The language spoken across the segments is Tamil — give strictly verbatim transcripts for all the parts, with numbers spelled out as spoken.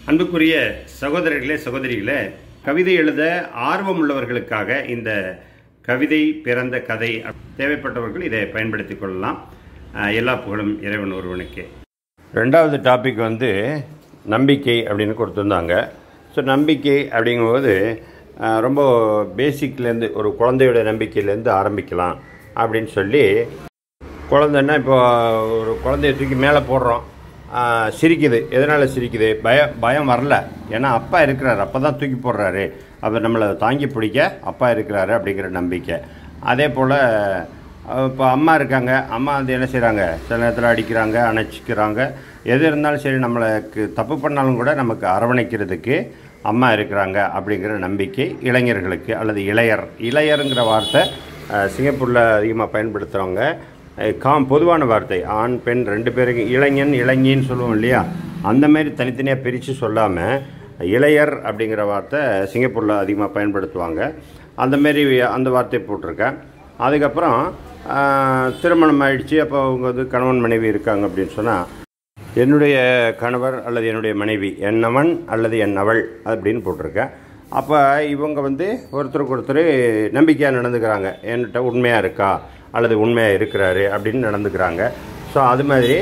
அன்புக்குரிய சகோதரர்களே சகோதரிகளே, கவிதை எழுத ஆர்வம் உள்ளவர்களுக்காக இந்த கவிதை பிறந்த கதை தேவைப்பட்டவர்கள் இதை பயன்படுத்திக் கொள்ளலாம். எல்லா புகழும் இறைவன் ஒருவனுக்கே. ரெண்டாவது டாபிக் வந்து நம்பிக்கை அப்படின்னு கொடுத்துருந்தாங்க. ஸோ நம்பிக்கை அப்படிங்கும்போது ரொம்ப பேசிக்லேருந்து ஒரு குழந்தையோட நம்பிக்கையிலேருந்து ஆரம்பிக்கலாம் அப்படின்னு சொல்லி, குழந்தைன்னா இப்போ ஒரு குழந்தைய தூக்கி மேலே போடுறோம், சிரிக்குது. எதனால் சிரிக்குது? பய பயம் வரல, ஏன்னா அப்பா இருக்கிறாரு, அப்போ தான் தூக்கி போடுறாரு, அப்போ நம்மளை தாங்கி பிடிக்க அப்பா இருக்கிறாரு அப்படிங்கிற நம்பிக்கை. அதே போல் இப்போ அம்மா இருக்காங்க, அம்மா வந்து என்ன செய்கிறாங்க, சில நேரத்தில் அடிக்கிறாங்க, அணைச்சிக்கிறாங்க, எது இருந்தாலும் சரி, நம்மளுக்கு தப்பு பண்ணாலும் கூட நமக்கு அரவணைக்கிறதுக்கு அம்மா இருக்கிறாங்க அப்படிங்கிற நம்பிக்கை இளைஞர்களுக்கு. அல்லது இளையர், இளையருங்கிற வார்த்தை சிங்கப்பூரில் அதிகமாக பயன்படுத்துகிறவங்க. காம் பொதுவான வார்த்தை, ஆண் பெண் ரெண்டு பேருக்கு இளைஞன் இளைஞின்னு சொல்லுவோம் இல்லையா, அந்தமாரி தனித்தனியாக பிரித்து சொல்லாமல் இளையர் அப்படிங்கிற வார்த்தை சிங்கப்பூரில் அதிகமாக பயன்படுத்துவாங்க. அந்தமாரி அந்த வார்த்தையை போட்டிருக்கேன். அதுக்கப்புறம் திருமணம் ஆயிடுச்சு, அப்போ அவங்க வந்து கணவன் மனைவி இருக்காங்க அப்படின்னு சொன்னால், என்னுடைய கணவர் அல்லது என்னுடைய மனைவி, என்னவன் அல்லது என்னவள் அப்படின்னு போட்டிருக்கேன். அப்போ இவங்க வந்து ஒருத்தருக்கு ஒருத்தர் நம்பிக்கையாக நடந்துக்கிறாங்க, என்கிட்ட உண்மையாக இருக்கா அல்லது உண்மையாக இருக்கிறாரு அப்படின்னு நடந்துக்கிறாங்க. ஸோ அது மாதிரி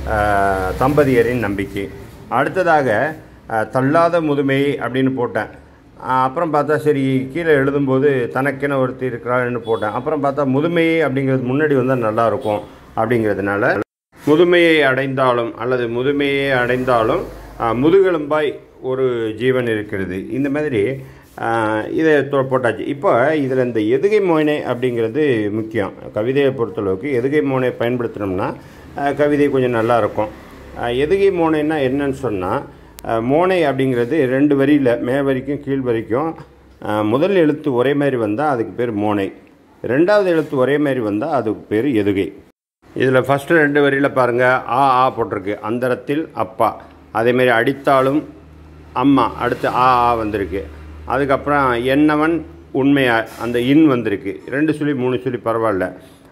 தம்பதியரின் நம்பிக்கை. அடுத்ததாக தள்ளாத முதுமை அப்படின்னு போட்டேன். அப்புறம் பார்த்தா சரி, கீழே எழுதும்போது தனக்கென ஒருத்தர் இருக்கிறாருன்னு போட்டேன். அப்புறம் பார்த்தா முதுமை அப்படிங்கிறது முன்னாடி வந்தால் நல்லாயிருக்கும் அப்படிங்கிறதுனால, முதுமையை அடைந்தாலும் அல்லது முதுமையை அடைந்தாலும் முதுகெலும்பாய் ஒரு ஜீவன் இருக்கிறது, இந்த மாதிரி இதை போட்டாச்சு. இப்போ இதில் இந்த எதுகை மோனை அப்படிங்கிறது முக்கியம். கவிதையை பொறுத்தளவுக்கு எதுகை மோனை பயன்படுத்தினோம்னா கவிதை கொஞ்சம் நல்லாயிருக்கும். எதுகை மோனைன்னா என்னன்னு சொன்னால், மோனை அப்படிங்கிறது ரெண்டு வரியில் மே வரைக்கும் கீழ் வரைக்கும் முதல் எழுத்து ஒரே மாதிரி வந்தால் அதுக்கு பேர் மோனை, ரெண்டாவது எழுத்து ஒரே மாதிரி வந்தால் அதுக்கு பேர் எதுகை. இதில் ஃபஸ்ட்டு ரெண்டு வரியில் பாருங்கள், ஆ ஆ போட்டிருக்கு, அந்தரத்தில் அப்பா. அதேமாரி அடித்தாலும் அம்மா, அடுத்து ஆ ஆ வந்திருக்கு. அதுக்கப்புறம் என்னவன் உண்மையா, அந்த இன் வந்திருக்கு. ரெண்டு சொல்லி மூணு சொல்லி பரவாயில்ல.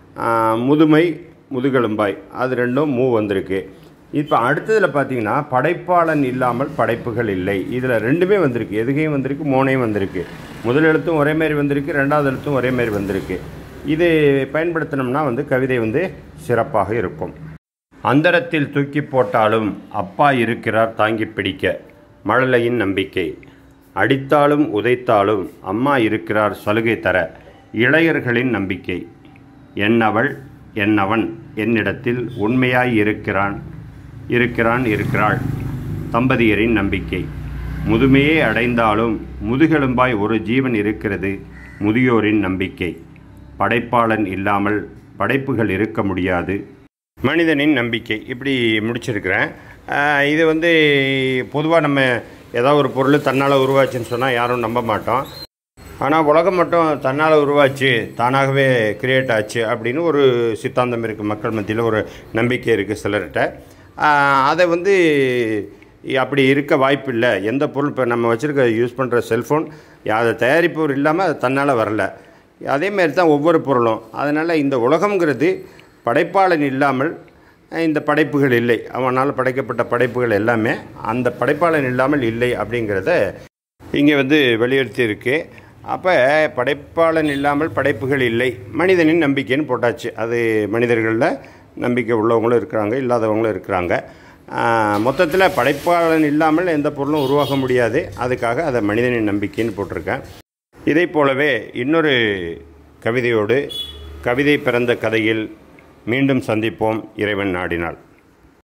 முதுமை முதுகெலும்பாய், அது ரெண்டும் மூ வந்திருக்கு. இப்போ அடுத்ததில் பார்த்தீங்கன்னா, படைப்பாளன் இல்லாமல் படைப்புகள் இல்லை. இதில் ரெண்டுமே வந்திருக்கு, எதுகையும் வந்திருக்கு, மோனையும் வந்திருக்கு. முதல் எழுத்தும் ஒரே மாதிரி வந்திருக்கு, ரெண்டாவது எழுத்தும் ஒரே மாதிரி வந்திருக்கு. இது பயன்படுத்தினோம்னா வந்து கவிதை வந்து சிறப்பாக இருக்கும். அந்தரத்தில் தூக்கி போட்டாலும் அப்பா இருக்கிறார் தாங்கி பிடிக்க, மழலையின் நம்பிக்கை. அடித்தாலும் உதைத்தாலும் அம்மா இருக்கிறார் சலுகை தர, இளையர்களின் நம்பிக்கை. என்னவள் என்னவன் என்னிடத்தில் உண்மையாய் இருக்கிறான் இருக்கிறான் இருக்கிறாள், தம்பதியரின் நம்பிக்கை. முதுமையே அடைந்தாலும் முதுகெலும்பாய் ஒரு ஜீவன் இருக்கிறது, முதியோரின் நம்பிக்கை. படைப்பாளன் இல்லாமல் படைப்புகள் இருக்க முடியாது, மனிதனின் நம்பிக்கை. இப்படி முடிச்சிருக்கிறேன். இது வந்து பொதுவாக நம்ம ஏதாவது ஒரு பொருள் தன்னால் உருவாச்சுன்னு சொன்னால் யாரும் நம்ப மாட்டோம். ஆனால் உலகம் மட்டும் தன்னால் உருவாச்சு, தானாகவே கிரியேட் ஆச்சு அப்படின்னு ஒரு சித்தாந்தம் இருக்குது மக்கள் மத்தியில், ஒரு நம்பிக்கை இருக்குது சிலர்கிட்ட. அதை வந்து அப்படி இருக்க வாய்ப்பு இல்லை. எந்த பொருள் இப்போ நம்ம வச்சுருக்க யூஸ் பண்ணுற செல்ஃபோன், அதை தயாரிப்பவர் இல்லாமல் அது தன்னால் வரல. அதேமாரி தான் ஒவ்வொரு பொருளும். அதனால் இந்த உலகங்கிறது படைப்பாளன் இல்லாமல் இந்த படைப்புகள் இல்லை, அவனால் படைக்கப்பட்ட படைப்புகள் எல்லாமே அந்த படைப்பாளன் இல்லாமல் இல்லை அப்படிங்கிறத இங்கே வந்து வலியுறுத்தி இருக்கு. அப்போ படைப்பாளன் இல்லாமல் படைப்புகள் இல்லை, மனிதனின் நம்பிக்கைன்னு போட்டாச்சு. அது மனிதர்களில் நம்பிக்கை உள்ளவங்களும் இருக்கிறாங்க, இல்லாதவங்களும் இருக்கிறாங்க. மொத்தத்தில் படைப்பாளன் இல்லாமல் எந்த பொருளும் உருவாக முடியாது, அதுக்காக அதை மனிதனின் நம்பிக்கைன்னு போட்டிருக்கேன். இதை போலவே இன்னொரு கவிதையோடு கவிதை பிறந்த கதையில் மீண்டும் சந்திப்போம், இறைவன் நாடினாள்.